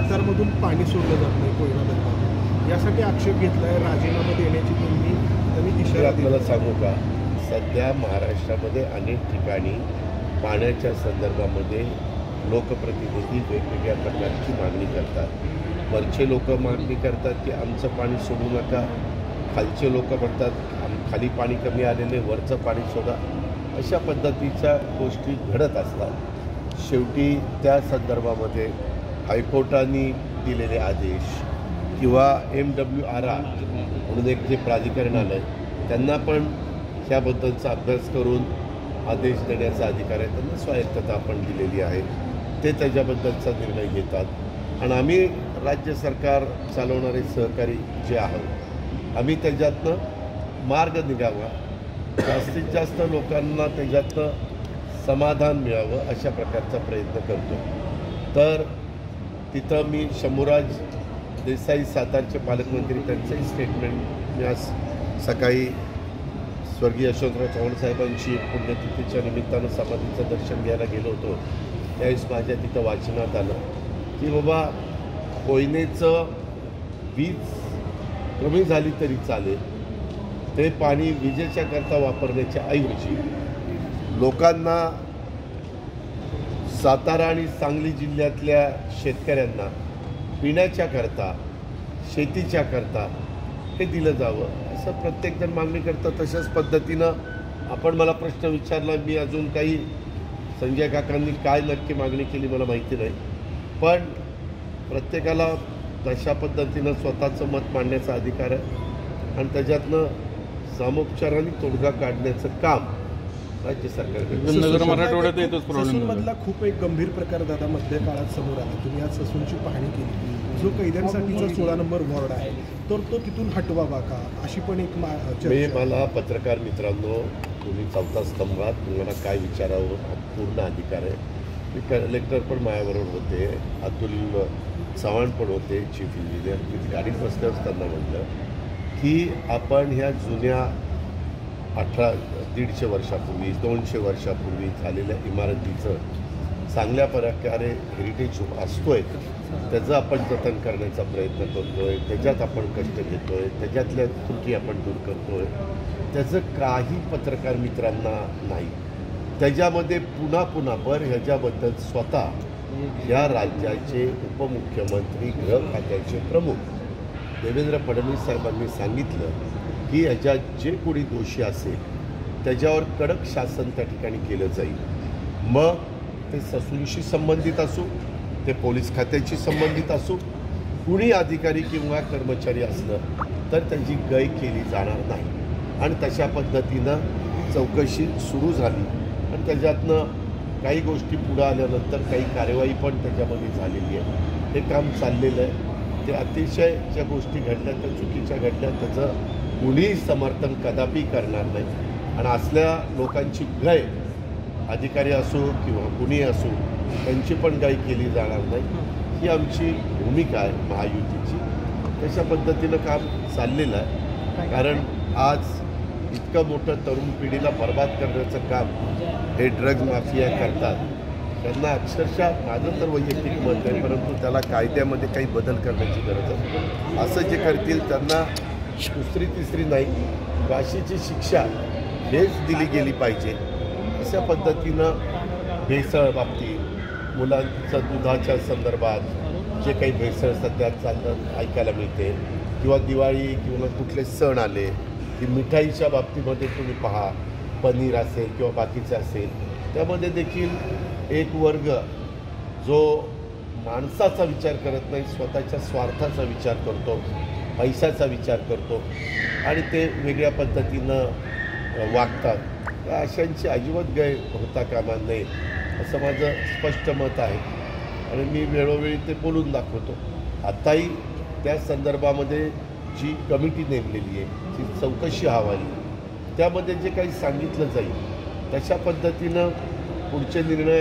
सातारमधून पाणी सोडलं जात नाही कोयना धरणातून, यासाठी आक्षेप घेतलाय. राजीनामा देण्याची त्यांनी इशारा आपल्याला सांगू का, सध्या महाराष्ट्रामध्ये अनेक ठिकाणी पाण्याच्या संदर्भामध्ये लोकप्रतिनिधी वेगवेगळ्या प्रकारची मागणी करतात. वरचे लोक मागणी करतात की आमचं पाणी सोडू नका, खालचे लोक म्हणतात खाली पाणी कमी आलेले वरचं पाणी सोडा. अशा पद्धतीच्या गोष्टी घडत असतात. शेवटी त्या संदर्भामध्ये हायकोर्टाने दिलेले आदेश किंवा MWRR म्हणून एक जे प्राधिकरण आलं आहे त्यांना पण त्याबद्दलचा अभ्यास करून आदेश देण्याचा अधिकार आहे. त्यांना स्वायत्तता आपण दिलेली आहे. ते त्याच्याबद्दलचा निर्णय घेतात आणि आम्ही राज्य सरकार चालवणारे सहकारी जे आहोत आम्ही त्याच्यातनं मार्ग निघावा, जास्तीत जास्त लोकांना त्याच्यातनं समाधान मिळावं अशा प्रकारचा प्रयत्न करतो. तर तिथं मी शंभूराज देसाई सातारचे पालकमंत्री त्यांचंही स्टेटमेंट मी आज सकाळी स्वर्गीय यशवंतराव चव्हाण साहेबांची पुण्यतिथीच्या निमित्तानं समाधीचं दर्शन घ्यायला गेलो होतो. त्यावेळेस माझ्या तिथं वाचनात आलं की बाबा कोयनेचं वीज कमी झाली तरी चालेल, ते पाणी विजेच्या करता वापरण्याच्या ऐवजी लोकांना सातारा आणि सांगली जिल्ह्यातल्या शेतकऱ्यांना पिण्याच्या करता शेतीच्या करता हे दिलं जावं असं प्रत्येकजण मागणी करतात. तशाच पद्धतीनं आपण मला प्रश्न विचारला, मी अजून काही संजय काकांनी काय नक्की मागणी केली मला माहिती नाही, पण प्रत्येकाला तशा पद्धतीनं स्वतःचं मत मांडण्याचा अधिकार आहे आणि त्याच्यातनं सामोपचाराने तोडगा काढण्याचं काम राज्य सरकार नगर मराठवाड्यात येतोच प्रॉब्लेम. ससूनमधला खूप एक गंभीर प्रकार दादा मध्य काळात समोर आला. तुम्ही आज ससूनची पाहणी केली. जो कैद्यांसाठीचा 16 नंबर वॉर्ड आहे तर तो तिथून हटवावा का अशी पण एक मला पत्रकार मित्रांनो, तुम्ही चौथा स्तंभात तुम्हाला काय विचारावं पूर्ण अधिकार आहे. मी कलेक्टर पण माझ्याबरोबर होते, अतुल चव्हाण पण होते चीफ इंजिनियर. मी गाडीत बसले असताना म्हटलं की आपण ह्या जुन्या 150 वर्षापूर्वी 200 वर्षापूर्वी झालेल्या इमारतीचं चांगल्या प्रकारे हेरिटेज असतोय, त्याचं आपण जतन करण्याचा प्रयत्न करतोय, त्याच्यात आपण कष्ट घेतोय, त्याच्यातल्या त्रुटी आपण दूर करतोय. त्याचं काही पत्रकार मित्रांना नाही. त्याच्यामध्ये पुन्हा ह्याच्याबद्दल स्वतः या राज्याचे उपमुख्यमंत्री गृह खात्याचे प्रमुख देवेंद्र फडणवीस साहेबांनी सांगितलं की ह्याच्यात जे कोणी दोषी असेल त्याच्यावर कडक शासन त्या ठिकाणी केलं जाईल. मग ते ससूनशी संबंधित असू, ते पोलीस खात्याशी संबंधित असू, कुणी अधिकारी किंवा कर्मचारी असलं तर त्यांची गय केली जाणार नाही. आणि तशा पद्धतीनं चौकशी सुरू झाली आणि त्याच्यातनं काही गोष्टी पुढं आल्यानंतर काही कार्यवाही पण त्याच्यामध्ये झालेली आहे. हे काम चाललेलं आहे. ते अतिशय ज्या गोष्टी घडल्या त्या चुकीच्या घडल्या त्याचं कुणीही समर्थन कदापि करणार नाही. आणि असल्या लोकांची गय अधिकारी असो किंवा कुणी असो त्यांची पण गय केली जाणार नाही, ही आमची भूमिका आहे महायुतीची. तशा पद्धतीनं काम चाललेलं आहे. कारण आज इतकं मोठं तरुण पिढीला बर्बाद करण्याचं काम हे ड्रग्ज माफिया करतात. त्यांना अक्षरशः माझं तर वैयक्तिक मत आहे, परंतु त्याला कायद्यामध्ये काही बदल करण्याची गरज आहे. असं जे करतील त्यांना दुसरी तिसरी नाही, फाशीची शिक्षा हेच दिली गेली पाहिजे. अशा पद्धतीनं भेसळ बाबतीत मुलांच्या दुधाच्या संदर्भात जे काही भेसळ सध्या चालतं ऐकायला मिळते, किंवा दिवाळी किंवा कुठले सण आले की मिठाईच्या बाबतीमध्ये तुम्ही पहा, पनीर असेल किंवा बाकीचं असेल, त्यामध्ये देखील एक वर्ग जो माणसाचा विचार करत नाही, स्वतःच्या स्वार्थाचा विचार करतो, पैशाचा विचार करतो आणि ते वेगळ्या पद्धतीनं वागतात. अशांची अजिबात गय होता कामा नये असं माझं स्पष्ट मत आहे आणि मी वेळोवेळी ते बोलून दाखवतो. आत्ताही त्या संदर्भामध्ये जी कमिटी नेमलेली आहे ती चौकशी हवाली, त्यामध्ये जे काही सांगितलं जाईल तशा पद्धतीनं पुढचे निर्णय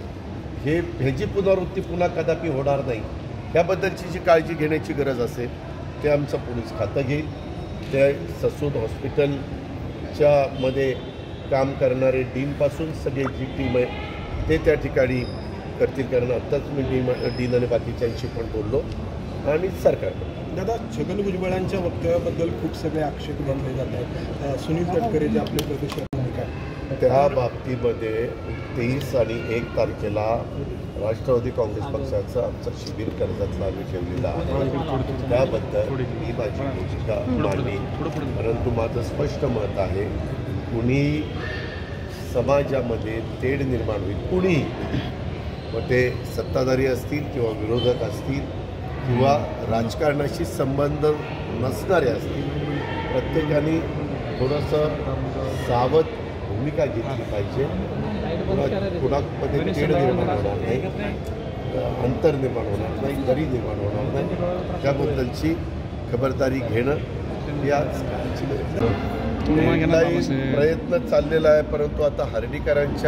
ह्याची पुनरावृत्ती पुन्हा कदापि होणार नाही, त्याबद्दलची जी काळजी घेण्याची गरज असेल ते आमचं पोलीस खातं घेईल. ते ससून हॉस्पिटलच्या मध्ये काम करणारे डीनपासून सगळे जी टीम आहे ते त्या ठिकाणी करतील, कारण आत्ताच मी डीन आणि बाकीच्यांशी पण बोललो आणि सरकार. दादा, छगन भुजबळांच्या वक्तव्याबद्दल खूप सगळे आक्षेप घेतले जात आहेत. सुनील तटकरे जे आपले प्रदेश भूमिका आहे त्या बाबतीमध्ये 23 आणि 1 तारखेला राष्ट्रवादी काँग्रेस पक्षाचं आमचं शिबिर कर्जतला आम्ही ठेवलेलं आहे. त्याबद्दल मी माझी भूमिका मांडली, परंतु माझं स्पष्ट मत आहे, कुणी समाजामध्ये तेढ निर्माण होईल, कुणी, मग ते सत्ताधारी असतील किंवा विरोधक असतील किंवा राजकारणाशी संबंध नसणारे असतील, प्रत्येकाने थोडंसं सावध भूमिका घेतली पाहिजे. कुणामध्ये तेढ निर्माण होणार नाही, अंतर निर्माण होणार नाही, दरी निर्माण होणार नाही, त्याबद्दलची खबरदारी घेणं ही आज काळाची गरज आहे. प्रयत्न चाललेला आहे, परंतु आता हर्डीकरांच्या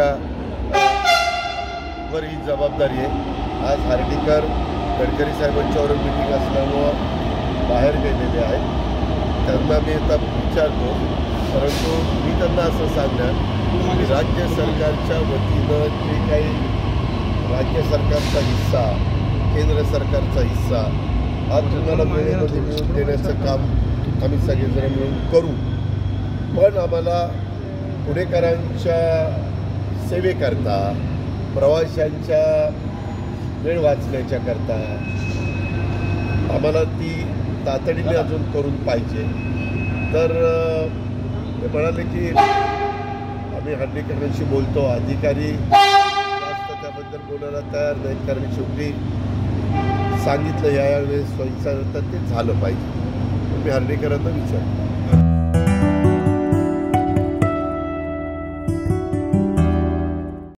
वर ही जबाबदारी आहे. आज हर्डीकर गडकरी साहेबांच्यावर मीटिंग असल्यामुळं बाहेर गेलेले आहेत. त्यांना मी आता विचारतो, परंतु मी त्यांना असं सांगणार की राज्य सरकारच्या वतीनं जे काही राज्य सरकारचा हिस्सा, केंद्र सरकारचा हिस्सा हा तुम्हाला वेळेमध्ये मिळवून देण्याचं काम आम्ही सगळेजण मिळून करू. पण आम्हाला पुणेकरांच्या सेवेकरता, प्रवाशांच्या वेळ वाचण्याच्याकरता आम्हाला ती तातडीने अजून करून पाहिजे. तर ते म्हणाले की आम्ही हर्डीकरांशी बोलतो, अधिकारी जास्त त्याबद्दल बोलायला तयार नाहीत, कारण शेवटी सांगितलं यावेळेस स्वयंसेवक तर ते झालं पाहिजे. मी हर्डीकरांना विचारतो.